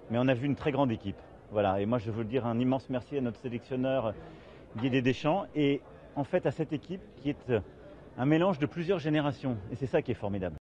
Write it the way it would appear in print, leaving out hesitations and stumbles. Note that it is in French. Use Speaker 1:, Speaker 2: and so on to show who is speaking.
Speaker 1: mais on a vu une très grande équipe. Voilà, et moi je veux dire un immense merci à notre sélectionneur Didier Deschamps et en fait à cette équipe qui est un mélange de plusieurs générations. Et c'est ça qui est formidable.